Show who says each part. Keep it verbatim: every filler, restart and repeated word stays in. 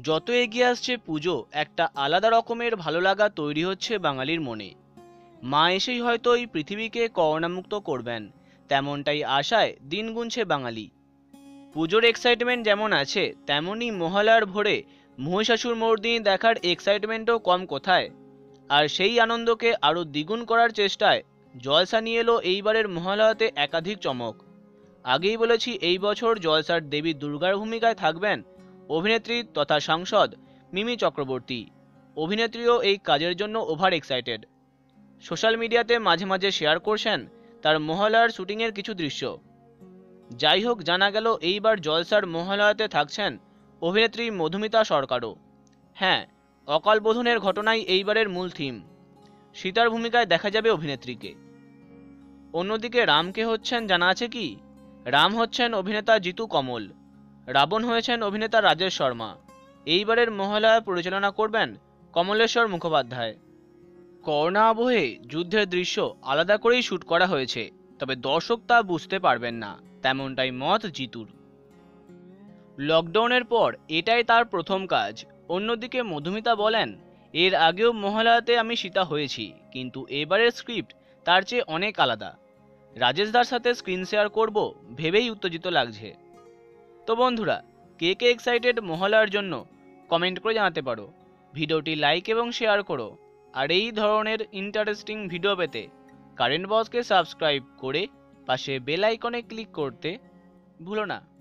Speaker 1: যত এগিয়ে আসছে পুজো, একটা আলাদা রকমের ভালো লাগা তৈরি হচ্ছে বাঙালির মনে। মা এসেই হয়তো এই পৃথিবীকে করোনামুক্ত করবেন, তেমনটাই আশায় দিন গুনছে বাঙালি। পুজোর এক্সাইটমেন্ট যেমন আছে, তেমনই মহালয়ার ভোরে মহিষাসুর মর্দিনী দেখার এক্সাইটমেন্টও কম কোথায়। আর সেই আনন্দকে আরও দ্বিগুণ করার চেষ্টায় জলসা নিয়ে এলো এইবারের মহালয়াতে একাধিক চমক। আগেই বলেছি, এই বছর জলসার দেবী দুর্গার ভূমিকায় থাকবেন অভিনেত্রী তথা সাংসদ মিমি চক্রবর্তী। অভিনেত্রীও এই কাজের জন্য ওভার এক্সাইটেড। সোশ্যাল মিডিয়াতে মাঝে মাঝে শেয়ার করছেন তার মহালয়ার শুটিংয়ের কিছু দৃশ্য। যাই হোক, জানা গেল এইবার জলসার মহালয়াতে থাকছেন অভিনেত্রী মধুমিতা সরকারও। হ্যাঁ, অকাল বোধনের ঘটনাই এইবারের মূল থিম। সীতার ভূমিকায় দেখা যাবে অভিনেত্রীকে। অন্যদিকে রামকে হচ্ছেন জানা আছে কি? রাম হচ্ছেন অভিনেতা জিতু কমল। রাবণ হয়েছেন অভিনেতা রাজেশ শর্মা। এইবারের মহালয়া পরিচালনা করবেন কমলেশ্বর মুখোপাধ্যায়। করোনা আবহে যুদ্ধের দৃশ্য আলাদা করেই শ্যুট করা হয়েছে, তবে দর্শক তা বুঝতে পারবেন না, তেমনটাই মত জিতুর। লকডাউনের পর এটাই তার প্রথম কাজ। অন্যদিকে মধুমিতা বলেন, এর আগেও মহালয়াতে আমি সীতা হয়েছি, কিন্তু এবারের স্ক্রিপ্ট তার চেয়ে অনেক আলাদা। রাজেশদার সাথে স্ক্রিন শেয়ার করব ভেবেই উত্তেজিত লাগছে। তো বন্ধুরা, কে কে এক্সাইটেড মহালয়ার জন্য কমেন্ট করে জানাতে পারো। ভিডিওটি লাইক এবং শেয়ার করো। আর এই ধরনের ইন্টারেস্টিং ভিডিও পেতে কারেন্ট বসকে সাবস্ক্রাইব করে পাশে বেল আইকনে ক্লিক করতে ভুলো না।